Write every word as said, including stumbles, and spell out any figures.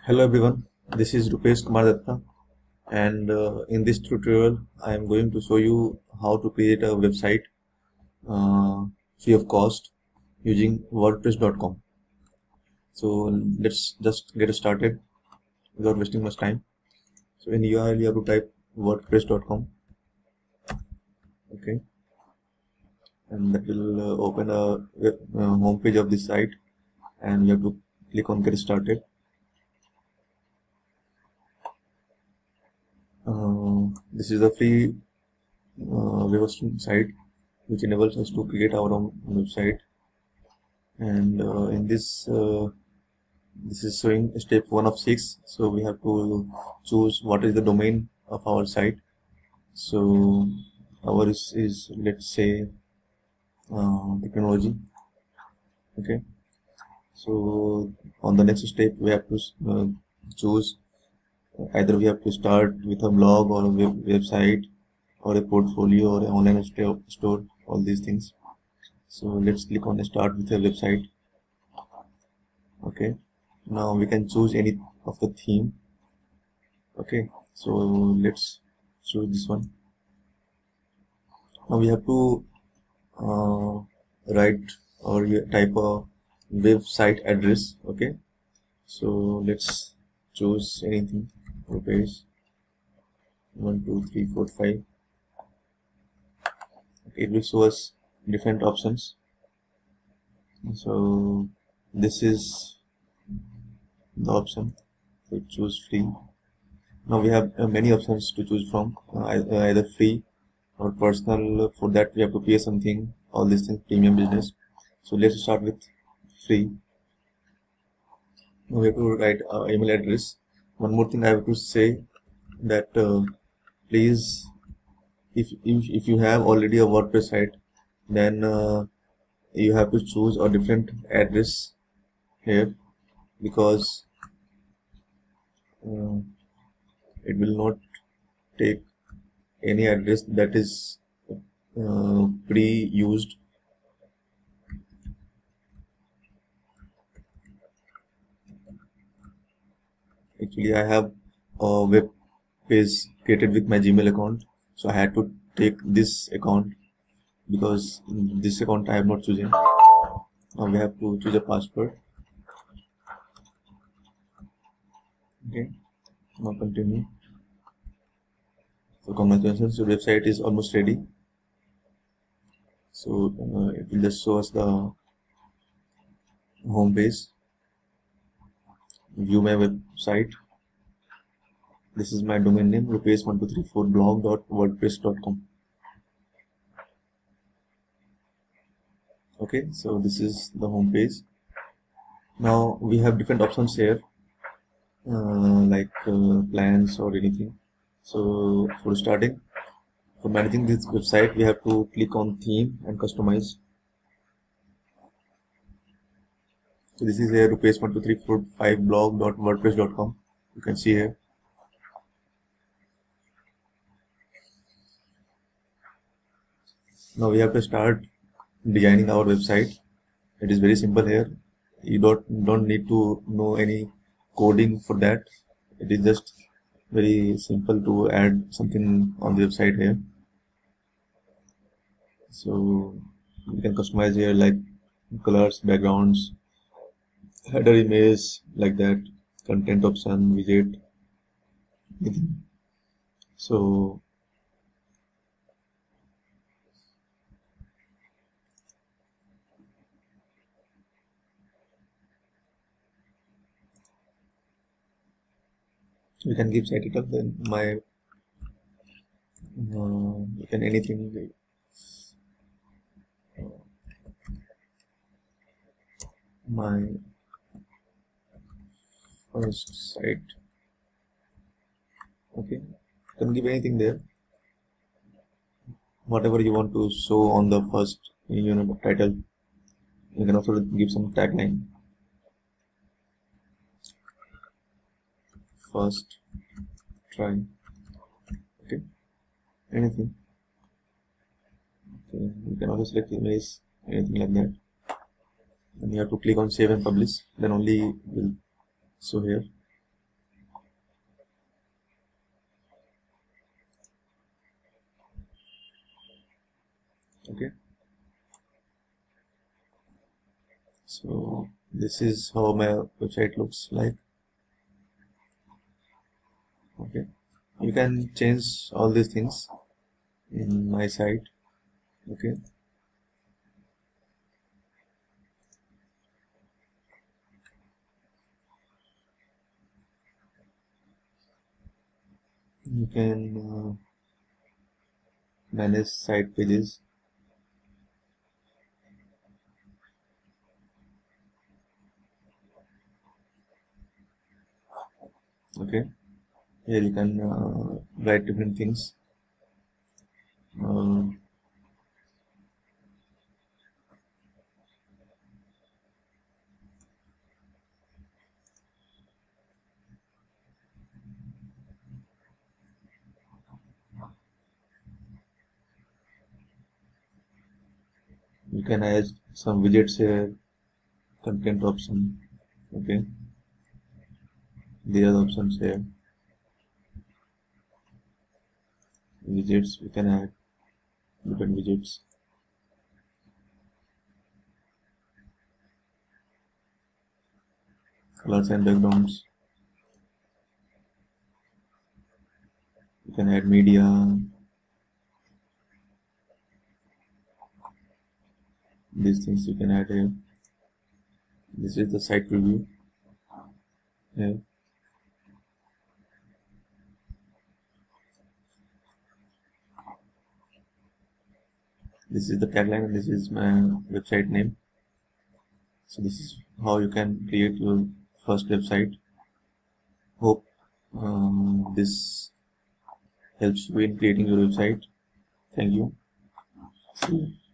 Hello everyone, this is Rupesh Kumar Datta, and uh, in this tutorial I am going to show you how to create a website uh, free of cost using WordPress dot com. So let's just get started without wasting much time. So in U R L you have to type WordPress dot com, okay, and that will uh, open a web, uh, home page of this site, and you have to click on get started. Uh, this is a free uh, web hosting site which enables us to create our own website, and uh, in this uh, this is showing step one of six. So we have to choose what is the domain of our site. So ours is, let's say, uh, technology. Okay, so on the next step we have to uh, choose either we have to start with a blog or a web website or a portfolio or an online store, store all these things. So let's click on start with a website. Okay, now we can choose any of the theme. Okay, so let's choose this one. Now we have to uh, write or type a website address. Okay, so let's choose anything. Rupees one two three four five. Okay, it will show us different options. So this is the option, so choose free. Now we have uh, many options to choose from, uh, either free or personal. For that we have to pay something, all these things, premium business. So let's start with free. Now we have to write our email address. One more thing I have to say, that uh, please, if, if if you have already a WordPress site, then uh, you have to choose a different address here, because uh, it will not take any address that is uh, pre-used. Actually I have a web page created with my Gmail account, so I had to take this account because this account I have not chosen. Now we have to choose a password. Okay, now continue. So congratulations, your website is almost ready. So uh, it will just show us the home page. View my website. This is my domain name, rupees one two three four blog dot wordpress dot com. Okay, so this is the home page. Now we have different options here, uh, like uh, plans or anything. So for starting, for managing this website, we have to click on theme and customize. So this is here, rupees one two three four five blog dot wordpress dot com. You can see here. Now we have to start designing our website. It is very simple here. You don't don't need to know any coding for that. It is just very simple to add something on the website here. So you can customize here, like colors, backgrounds, header image, like that, content option, widget, anything. So you can give site title, then my uh, you can anything, my first site. Okay, you can give anything there, whatever you want to show on the first, you know, title. You can also give some tagline. First try. Okay, anything. Okay, you can also select image, anything like that, and you have to click on save and publish, then only will show here. Okay, so this is how my website looks like. Okay, you can change all these things in my site. Okay, you can uh, manage site pages. Okay, here you can uh, write different things. Um, you can add some widgets here, content option. Okay, these are the options here. Widgets, we can add different widgets. Colors and backgrounds. You can add media. These things you can add here. This is the site preview. Here. This is the tagline and this is my website name. So this is how you can create your first website. Hope um, this helps you in creating your website. Thank you. See you.